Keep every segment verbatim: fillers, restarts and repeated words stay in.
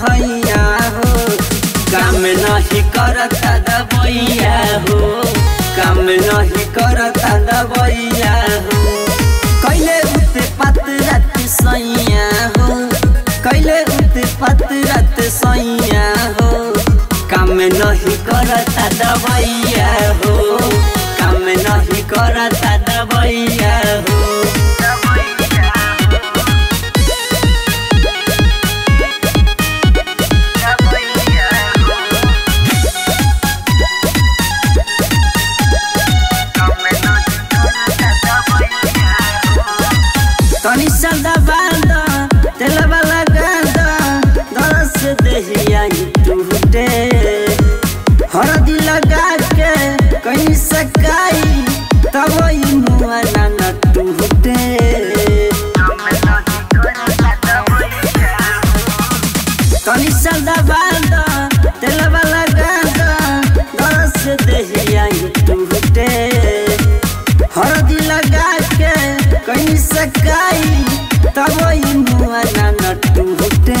हैया हो काम नहीं करता दवैया हो काम नहीं करता दवैया हो कैले उते पात रात सैया हो कैले उते पात रात सैया हो काम नहीं करता दवैया हो काम नहीं करता दवैया हो तनी सदा बांध तेल वाला गांध दरस देहिया टूटे हरदी लगा के कहीं सकाई तब मुआ न टूटे तनी सदा बांध तेल वाला गांध दरस देहिया टूटे हरदी लगा के कहीं सकाई तब मुआ न टूटे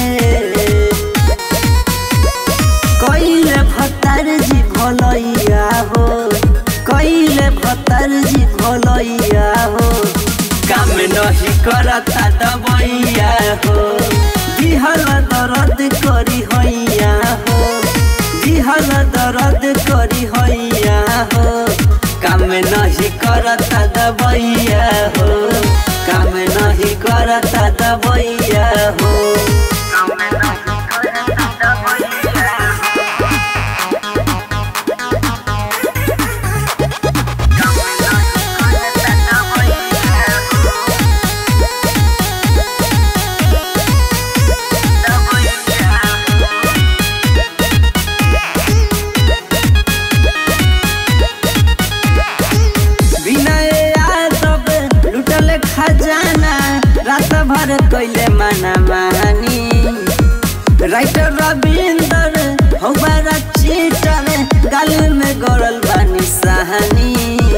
कैले भतार जी भलैया हो कैले भतार जी भलैया हो काम नहीं करता दवैया हो दिहल दर्द करी हैया हो दिहल दर्द करी हैया हो काम नहीं करता दवैया हो काम नहीं करता दवैया हो खजाना रात भर कैले मना मानी राइटर रविंद्र हो बड़ा चीटर गाल में गड़ल बानी सहानी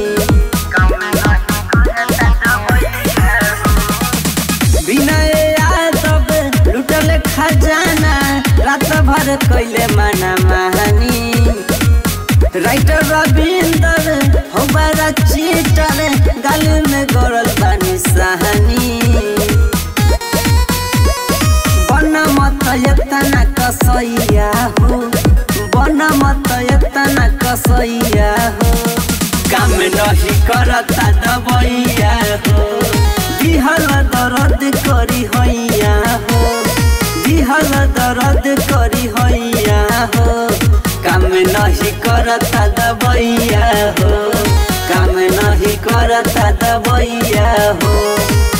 विनय यादव लुटल खजाना रात भर कैले मना मानी राइटर रविंद्र हो बड़ा चीटर गाल में गड़ल बानी सहानी बन मत यतना कसैया हो बन मत यतना कसैया हो काम नहीं करता दवैया हो दिहल दर्द करी हैया हो दिहल दर्द करी हैया हो काम नहीं करता दवैया हो काम नहीं करता दवैया हो।